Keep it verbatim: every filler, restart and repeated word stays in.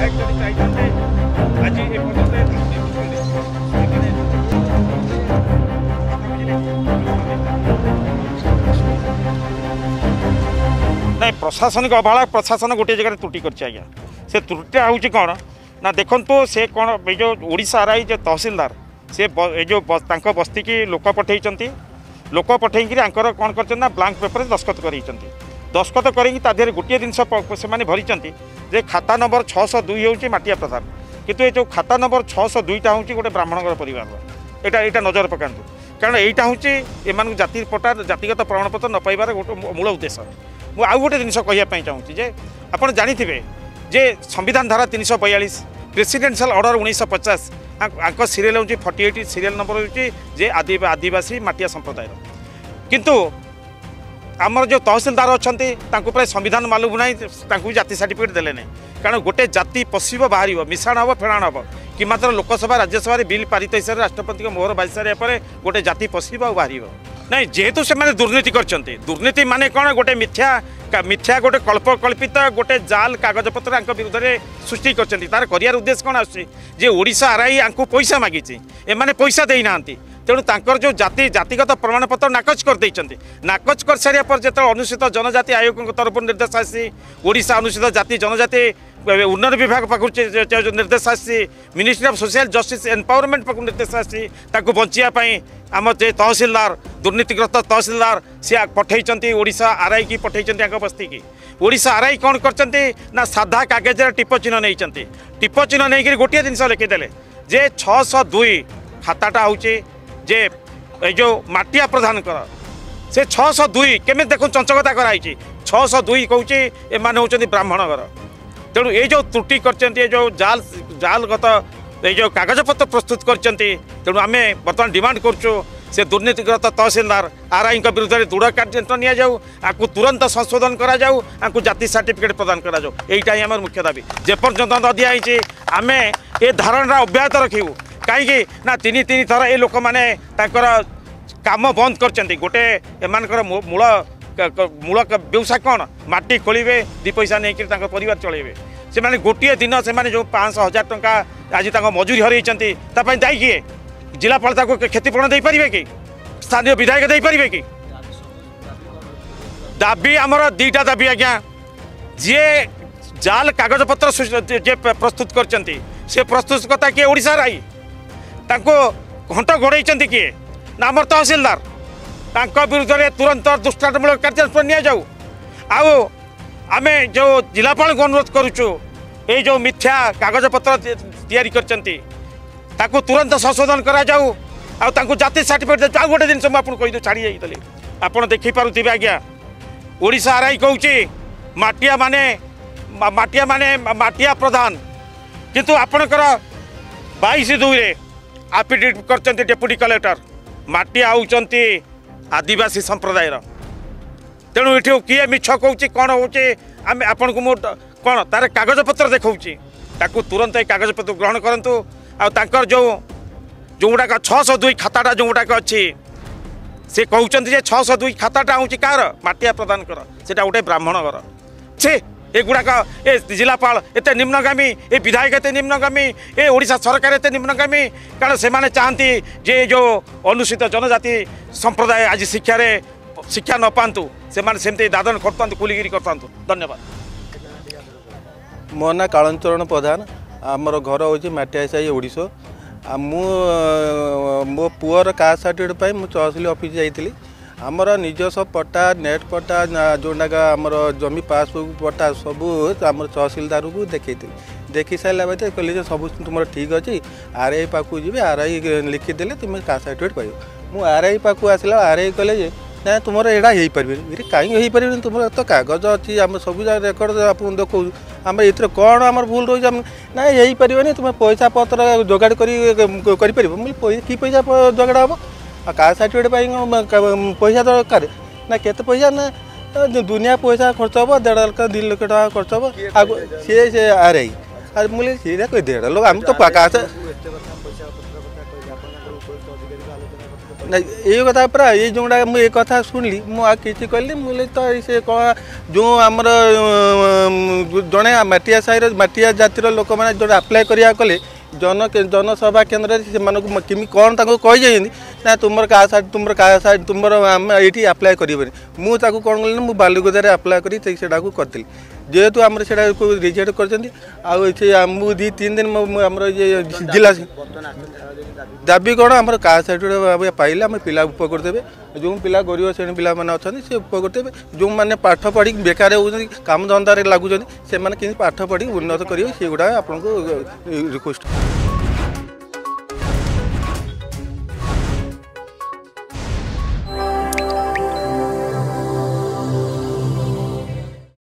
विधायक जब चाहिए आज ये नहीं प्रशासनिक अवहेला प्रशासन गोटे जगह त्रुटि कर आज्ञा से त्रुटिटा हूँ कौन ना देखु से कौन जो ओडिशा आरआई जो तहसीलदार से जो बस्ती की लोक पठे लोक पठे कौन कर ब्लांक पेपर दस्खत कर दस्खत कर गोटे जिन से भरी जे खाता नंबर छःश दुई हूँ माटिया प्रधान किंतु ये जो खाता नंबर छःश दुईटा हूँ गोटे ब्राह्मण परिवार एटा एटा नजर पकातु कारण यहाँ हूँ एम जाति पटा जातिगत प्रमाणपत्र न पाइबार गोटे मूल उद्देश्य मुझे आउ गोटे जिन कहवाई चाहूँगी जे आप जाथे जे संविधान धारा तीन सौ बयालीस प्रेसिडेंशियल ऑर्डर उन्नीस पचास आंक सीरियल हूँ फोर्टी एट सीरियल नंबर हूँ जे आदि आदिवासी माटिया संप्रदाय किंतु आमर जो तहसीलदार अच्छा प्राय संविधान मालूम ना जाति सर्टिफिकेट देले नहीं कारण गोटे जाति पशिब बाहर मिशाण हम फेणाण हम कि मात्र लोकसभा राज्यसभा बिल पारित हिसाब से राष्ट्रपति मोहर बाई सारे गोटे जाति पशिब और बाहर नहीं जेहेतु से दुर्नीति करछन्ते दुर्नीति माने कौन गोटे मिथ्या मिथ्या गोटे कल्प कल्पित गोटे जाल कागजपत्र विरुद्ध में सृष्टि करछन्ते तार करियार उद्देश्य कौन आसे ओडिशा आरआई आंकु पैसा मागिछि एमाने पैसा देना तेणु तांकर जो जाति जातिगत प्रमाणपत्र नाकच कर देइछन्ते नाकच कर सारिया पर जो अनुसूचित जनजाति आयोग तरफ निर्देश आसी ओडिशा अनुसूचित जाति जनजाति उन्नयन विभाग पाखु जो निर्देश आसी ministry of social justice empowerment पाखु निर्देश आसी ताकु बंचियापाई आम जे तहसीलदार दुर्नीतिग्रस्त तहसीलदार सी पठे ओडिशा आरआई की पठे बस्ती की ओडिशा आरआई कौन करते ना साधा कागज टिप चिन्ह नहीं टिप चिन्ह नहीं गोटे जिन लिखिदेले जे छःश दुई खाताटा हूँ जे ये जो माटिया प्रधान कर से छःश दुई केमी देखो चंचकता कराई छःश दुई कहूँ एम हूँ ब्राह्मण घर तेणु ये जो त्रुटि कर जो जाल जालगत ये जो कागजपत्र प्रस्तुत कर तेणु आम बर्तमान डिमांड करुँ से दुर्नीतिग्रस्त तहसीलदार आरआई विरुद्ध में दृढ़ कार्यान्वयन नि जाऊ आपको तुरंत संशोधन करा जाऊ आपको जाति सर्टिफिकेट प्रदान करा जाऊ यहीटा ही आम मुख्य दाबी जेपर्यंत न दिखाई आम ये धारणा अब्याहत रखू कहीं ना तीन तीन थर ये लोक मैंने काम बंद कर गोटे एम मूल मूल व्यवसाय कौन माटी खोलिए दी पैसा नहीं परिवार चलेबे से मैंने गोटे दिन से जो पाँच हजार टंका आज मजूरी हरई दायी किए जिलापाल क्षतिपूरण दे पारे कि स्थानीय विधायक दे पारे कि दाबी आमर दीटा दाबी आज्ञा जी जाल कागजपत्र जे प्रस्तुत कर प्रस्तुतकर्ता किए ओडिशा राई घंट घोड़े किए ना आमर तहसीलदार विरुद्ध में तुरंत दृष्टांतमूलक कार्यान्वयन नि जाऊ आउ आम जो जिलापाल को अनुरोध करुचु ये जो मिथ्या कागजपत्र तैयारी करचंती ताकू तुरंत संशोधन करा जाऊ आउ जाति सर्टिफिकेट आउ गोटे जिन मुझे कही छाड़ी जाइए आपड़ देखिपे आज्ञा ओडिशा आरआई कहूँ माटिया माने माटिया माने माटिया प्रधान किंतु आपणकर बाईस दुई आफिडेविट कर डेप्यूटी कलेक्टर माटिया होती आदिवासी संप्रदाय तेणु ये किए मिछ कहूँ कौन होम आपण को मु कौन तार कागजपत्र देखा ताकू तुरंत ये कागजपत्र ग्रहण करूँ आर जो जो गुड़ाक छःश दुई खाताटा जो गुड़ाक अच्छी से कहते छःश दुई खाताटा हूँ कार माटिया प्रदान कर से गोटे ब्राह्मण घर से ये गुड़ाक ए जिलापाल एत निम्नगामी ए विधायक एत निम्नगामी ए ओडिशा सरकार एत निम्नगामी कारण से माने चाहती जे जो अनुसूचित जनजाति संप्रदाय आज शिक्षा रे शिक्षा न पातु से माने सेमती दादन करता कुलीगिरी करता धन्यवाद। मो ना कालचरण प्रधान आमर घर हूँ माटिया साई ओडिशा मु मो पुअर कास्ट सर्टिफिकेट मुझे तहसिल ऑफिस जाइली आमर निजस्व पट्टा नेट पट्टा जोटा आमर जमी पासबुक पट्टा सबू आम तहसिलदार को देखी देखी सारा बाद कहले सब तुम ठीक अच्छे आरआई पाक जी आरआई लिखिदेले तुम कास्ट सर्टिफिकेट पाइब मु आरआई पाक आसला आरआई कहले ना तुम यहाँ हो पारे कहीं हो पारे तुम तो कागज अच्छी आम सब रेकर्ड आप देखो आम ये कौन आम भूल रही ना यही पारे तुम पैसा पत्र जोगाड़ कर कि पैसा जोगाड़ हम कास्ट सर्टिफिकेट पैसा दरकार ना केते पैसा ना दुनिया पैसा खर्च हम देढ़ लाख दुई लाख टाँग खर्च हम सी से आर आई मुझे सीधा कह देढ़ लाख आम तो ना ये कथा पूरा ये जोड़ा मुझे कथा शुणिली मुझे कि कहली मुझे तो से कह जो आमर जड़े माटिया साहिर माटिया जातिर लोक मैंने जो आप्लाय करा कले जन जनसभा केन्द्र से किमी कौन कही जाइए ना तुम क्या साइड तुम क्या साइड तुम आम ये आप्लाय कर मुझे कौन कल मुझे बालुगदार आप्लाय करी जेहेतु आम से रिजेक्ट कर दी तीन दिन आम जिला दाबी कौन आम क्या साइड पाइले आम पिला उपकृत हे जो पिला गरीब श्रेणी पिला मैंने अच्छा से उपकृत हे जो मैंने पाठ पढ़ी बेकार हो काम धंदा लगुच से पाठ पढ़ी उन्नत करेंगे से गुड़ा आपको रिक्वेस्ट।